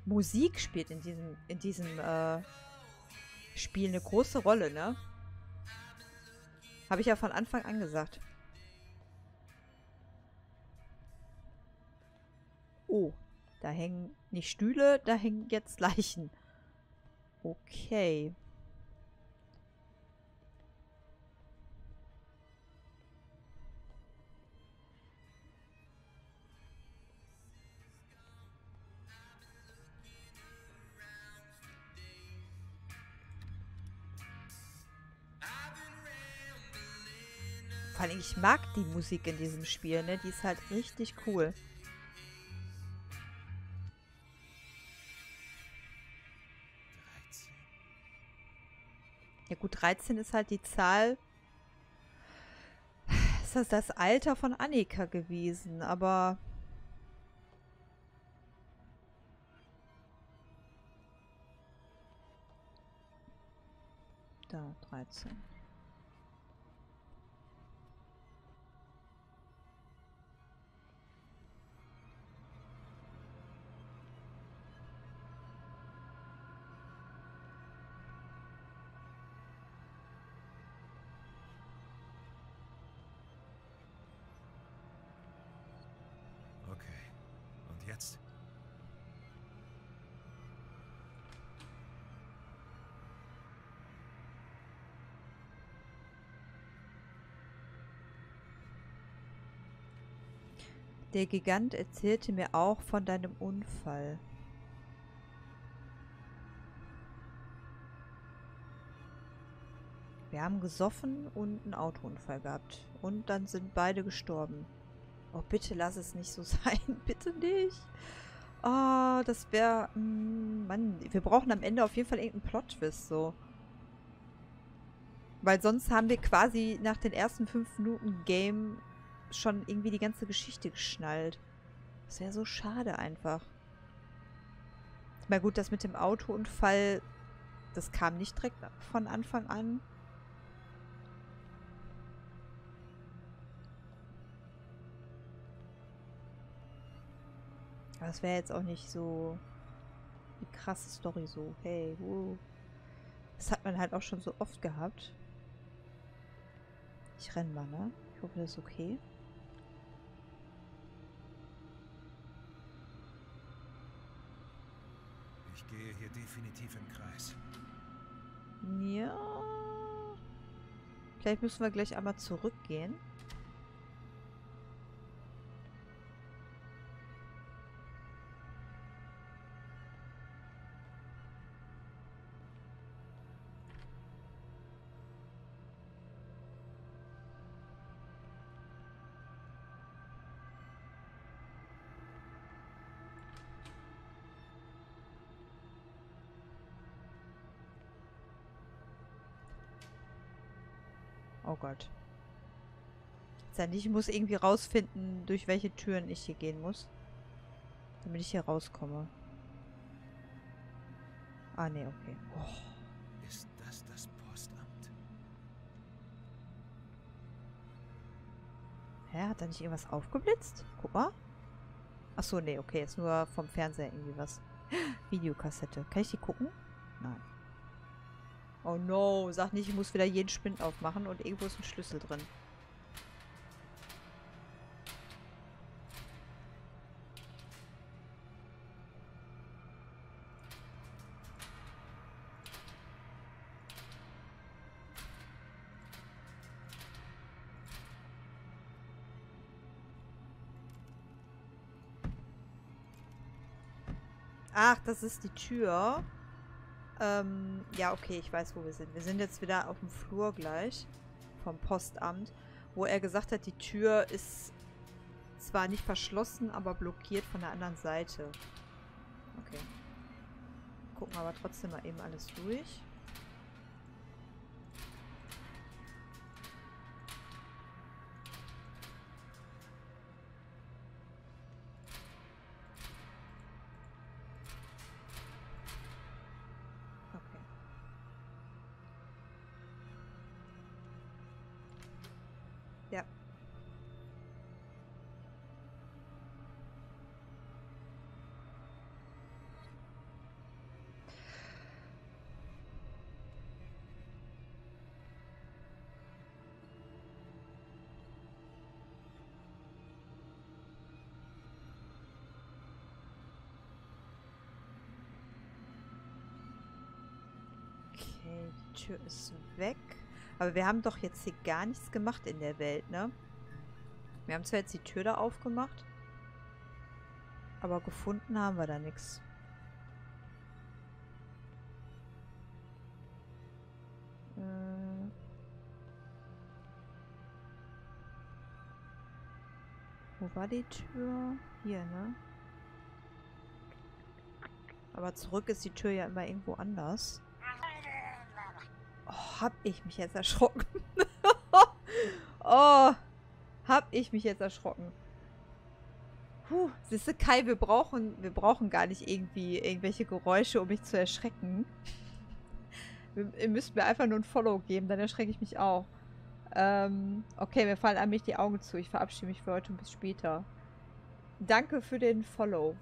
Musik spielt in diesem Spiel eine große Rolle, ne? Habe ich ja von Anfang an gesagt. Oh, da hängen nicht Stühle, da hängen jetzt Leichen. Okay. Vor allem, ich mag die Musik in diesem Spiel, ne? Die ist halt richtig cool. Ja gut, 13 ist halt die Zahl. Ist das Alter von Annika gewesen, aber... Da, 13. Okay. Und jetzt? Der Gigant erzählte mir auch von deinem Unfall. Wir haben gesoffen und einen Autounfall gehabt. Und dann sind beide gestorben. Oh, bitte lass es nicht so sein. Bitte nicht. Oh, das wäre... Mann, wir brauchen am Ende auf jeden Fall irgendeinen Plot-Twist, so. Weil sonst haben wir quasi nach den ersten 5 Minuten Game schon irgendwie die ganze Geschichte geschnallt. Das wäre so schade einfach. Na gut, das mit dem Autounfall, das kam nicht direkt von Anfang an. Aber das wäre jetzt auch nicht so die krasse Story so. Hey, wow. Das hat man halt auch schon so oft gehabt. Ich renn mal, ne? Ich hoffe, das ist okay. Ich gehe hier definitiv im Kreis. Ja. Vielleicht müssen wir gleich einmal zurückgehen. Oh Gott. Ich muss irgendwie rausfinden, durch welche Türen ich hier gehen muss. Damit ich hier rauskomme. Ah, nee, okay. Oh. Ist das das Postamt? Hä, hat da nicht irgendwas aufgeblitzt? Guck mal. Achso, nee, okay. Ist nur vom Fernseher irgendwie was. Videokassette. Kann ich die gucken? Nein. Oh no. Sag nicht, ich muss wieder jeden Spind aufmachen und irgendwo ist ein Schlüssel drin. Ach, das ist die Tür. Ja, okay, ich weiß, wo wir sind. Wir sind jetzt wieder auf dem Flur gleich vom Postamt, wo er gesagt hat, die Tür ist zwar nicht verschlossen, aber blockiert von der anderen Seite. Okay. Gucken wir aber trotzdem mal eben alles durch. Okay. Ja. Tür ist weg. Aber wir haben doch jetzt hier gar nichts gemacht in der Welt, ne? Wir haben zwar jetzt die Tür da aufgemacht, aber gefunden haben wir da nichts. Wo war die Tür? Hier, ne? Aber zurück ist die Tür ja immer irgendwo anders. Oh, hab ich mich jetzt erschrocken. Oh, hab ich mich jetzt erschrocken. Puh, siehst du, Kai, wir brauchen gar nicht irgendwie irgendwelche Geräusche, um mich zu erschrecken. Ihr müsst mir einfach nur ein Follow geben, dann erschrecke ich mich auch. Okay, mir fallen allmählich die Augen zu. Ich verabschiede mich für heute und bis später. Danke für den Follow.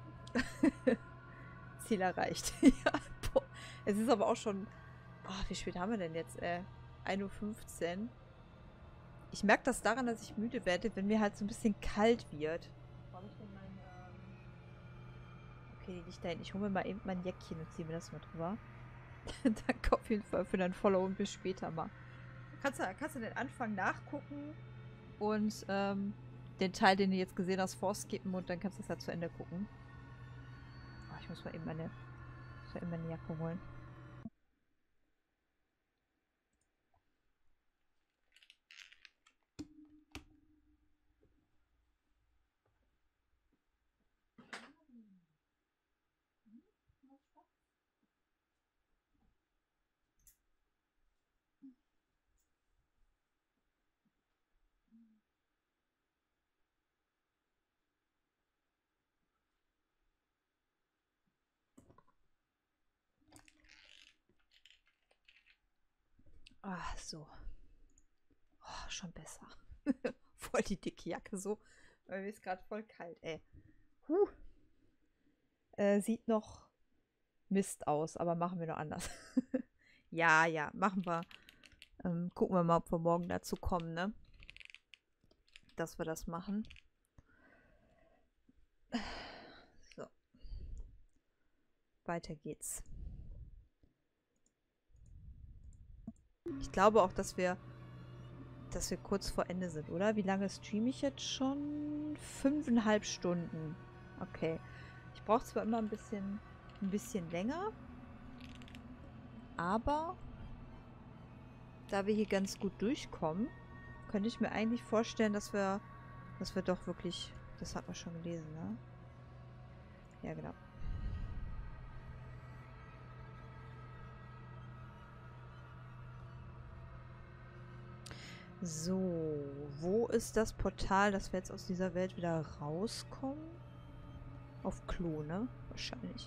Ziel erreicht. Ja, boah. Es ist aber auch schon... Oh, wie spät haben wir denn jetzt? 1:15 Uhr. Ich merke das daran, dass ich müde werde, wenn mir halt so ein bisschen kalt wird. Wo habe ich denn mein... Okay, die liegt da hinten. Ich hole mir mal eben mein Jäckchen und ziehe mir das mal drüber. Danke auf jeden Fall für dein Follow und bis später mal. Kannst du den Anfang nachgucken und den Teil, den du jetzt gesehen hast, vorskippen und dann kannst du das halt zu Ende gucken. Oh, ich muss mal eben meine Jacke holen. Ah, so. Oh, schon besser. Voll die dicke Jacke so. Weil mir ist gerade voll kalt, ey. Sieht noch Mist aus, aber machen wir noch anders. Ja, ja, machen wir. Gucken wir mal, ob wir morgen dazu kommen, ne? Dass wir das machen. So. Weiter geht's. Ich glaube auch, dass wir kurz vor Ende sind, oder? Wie lange streame ich jetzt schon? 5,5 Stunden. Okay. Ich brauche zwar immer ein bisschen länger, aber da wir hier ganz gut durchkommen, könnte ich mir eigentlich vorstellen, dass wir doch wirklich... Das hat man schon gelesen, ne? Ja, genau. So, wo ist das Portal, dass wir jetzt aus dieser Welt wieder rauskommen? Auf Klo, ne? Wahrscheinlich.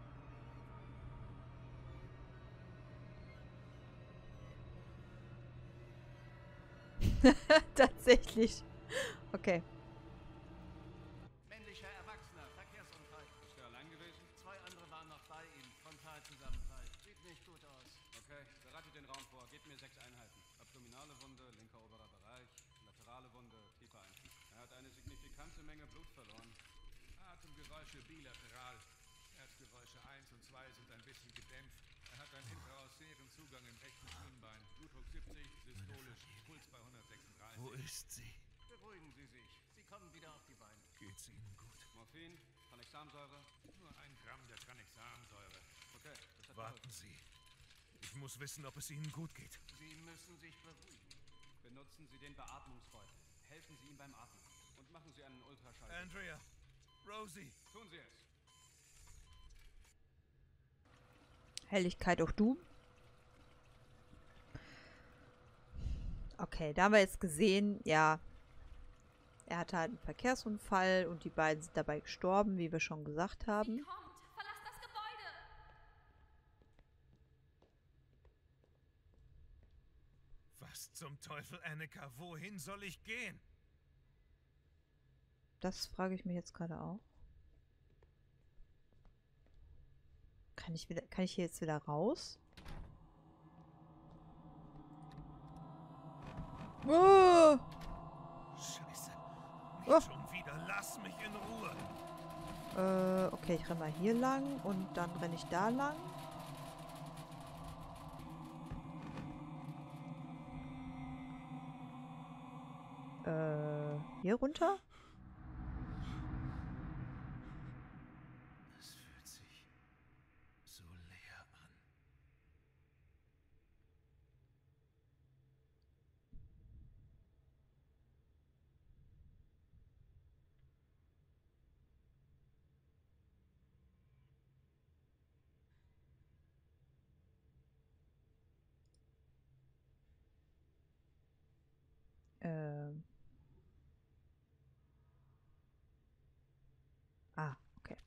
Tatsächlich. Okay. Männlicher Erwachsener, Verkehrsunfall. Ist er allein gewesen? 2 andere waren noch bei ihm. Frontalzusammenfall. Sieht nicht gut aus. Okay, bereitet den Raum vor. Gebt mir 6 Einheiten. Abdominale Wunde, linker oberer Bereich. Laterale Wunde, tiefer Einschnitt. Er hat eine signifikante Menge Blut verloren. Atemgeräusche bilateral. Herzgeräusche 1 und 2 sind ein bisschen gedämpft. Er hat einen intraosären Zugang im rechten Schienbein. Blutdruck 70, systolisch, Puls bei 136. Wo ist sie? Beruhigen Sie sich. Sie kommen wieder auf die Beine. Geht's Ihnen gut? Morphin, Tranexamsäure. Nur 1 Gramm der Tranexamsäure. Okay, das hat Warten geholfen. Sie. Ich muss wissen, ob es Ihnen gut geht. Sie müssen sich beruhigen. Benutzen Sie den Beatmungsbeutel. Helfen Sie ihm beim Atmen. Und machen Sie einen Ultraschall. Andrea, Rosie. Tun Sie es. Helligkeit auch du. Okay, da haben wir jetzt gesehen, ja, er hatte halt einen Verkehrsunfall und die beiden sind dabei gestorben, wie wir schon gesagt haben. Sie kommt! Verlasst das Gebäude! Was zum Teufel, Annika? Wohin soll ich gehen? Das frage ich mich jetzt gerade auch. Kann ich hier jetzt wieder raus? Oh! Scheiße. Nicht Oh. schon wieder. Lass mich in Ruhe. Okay, ich renne mal hier lang und dann renne ich da lang. Hier runter? Es fühlt sich so leer an. Ähm. Ah, okay.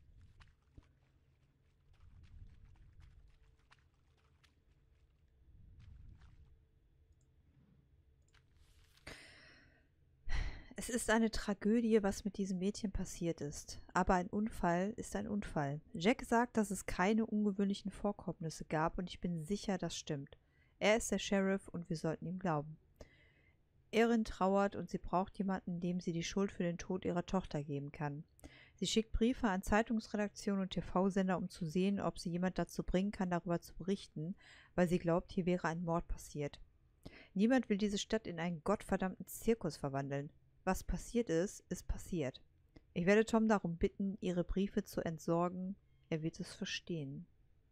Es ist eine Tragödie, was mit diesem Mädchen passiert ist. Aber ein Unfall ist ein Unfall. Jack sagt, dass es keine ungewöhnlichen Vorkommnisse gab und ich bin sicher, das stimmt. Er ist der Sheriff und wir sollten ihm glauben. Erin trauert und sie braucht jemanden, dem sie die Schuld für den Tod ihrer Tochter geben kann. Sie schickt Briefe an Zeitungsredaktionen und TV-Sender, um zu sehen, ob sie jemand dazu bringen kann, darüber zu berichten, weil sie glaubt, hier wäre ein Mord passiert. Niemand will diese Stadt in einen gottverdammten Zirkus verwandeln. Was passiert ist, ist passiert. Ich werde Tom darum bitten, ihre Briefe zu entsorgen. Er wird es verstehen.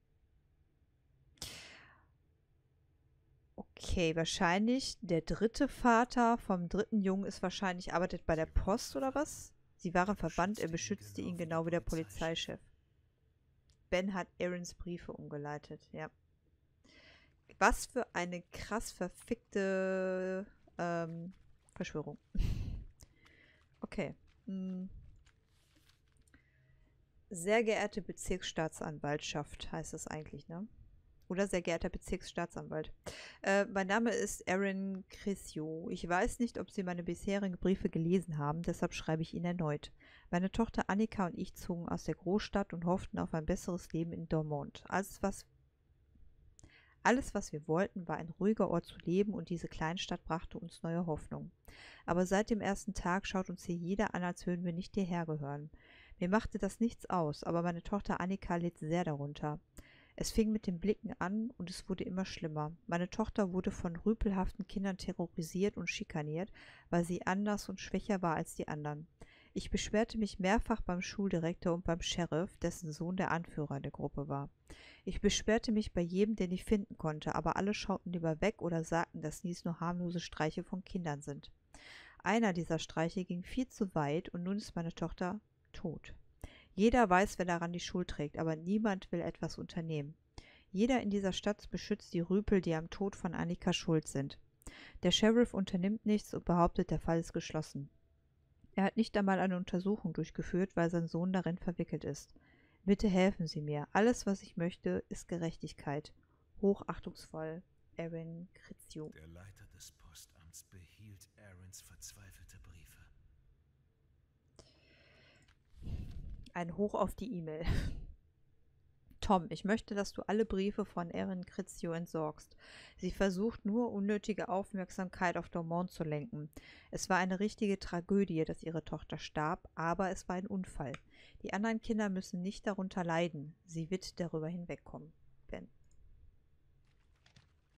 Okay, wahrscheinlich der dritte Vater vom dritten Jungen ist wahrscheinlich, arbeitet bei der Post oder was? Sie waren verwandt, er beschützte ihn genau wie der Polizeichef. Ben hat Erins Briefe umgeleitet, ja. Was für eine krass verfickte Verschwörung. Okay. Sehr geehrte Bezirksstaatsanwaltschaft heißt es eigentlich, ne? Oder sehr geehrter Bezirksstaatsanwalt. Mein Name ist Erin Crescio. Ich weiß nicht, ob Sie meine bisherigen Briefe gelesen haben, deshalb schreibe ich Ihnen erneut. Meine Tochter Annika und ich zogen aus der Großstadt und hofften auf ein besseres Leben in Dortmund. Alles, was wir wollten, war ein ruhiger Ort zu leben und diese Kleinstadt brachte uns neue Hoffnung. Aber seit dem ersten Tag schaut uns hier jeder an, als würden wir nicht hierher gehören. Mir machte das nichts aus, aber meine Tochter Annika litt sehr darunter. Es fing mit den Blicken an und es wurde immer schlimmer. Meine Tochter wurde von rüpelhaften Kindern terrorisiert und schikaniert, weil sie anders und schwächer war als die anderen. Ich beschwerte mich mehrfach beim Schuldirektor und beim Sheriff, dessen Sohn der Anführer der Gruppe war. Ich beschwerte mich bei jedem, den ich finden konnte, aber alle schauten lieber weg oder sagten, dass dies nur harmlose Streiche von Kindern sind. Einer dieser Streiche ging viel zu weit und nun ist meine Tochter tot. Jeder weiß, wer daran die Schuld trägt, aber niemand will etwas unternehmen. Jeder in dieser Stadt beschützt die Rüpel, die am Tod von Annika schuld sind. Der Sheriff unternimmt nichts und behauptet, der Fall ist geschlossen. Er hat nicht einmal eine Untersuchung durchgeführt, weil sein Sohn darin verwickelt ist. Bitte helfen Sie mir. Alles, was ich möchte, ist Gerechtigkeit. Hochachtungsvoll, Erin Crescio. Der Leiter des Postamts behielt Erins verzweifelte Briefe. Ein Hoch auf die E-Mail. Tom, ich möchte, dass du alle Briefe von Erin Crescio entsorgst. Sie versucht nur, unnötige Aufmerksamkeit auf Dortmund zu lenken. Es war eine richtige Tragödie, dass ihre Tochter starb, aber es war ein Unfall. Die anderen Kinder müssen nicht darunter leiden. Sie wird darüber hinwegkommen. Ben.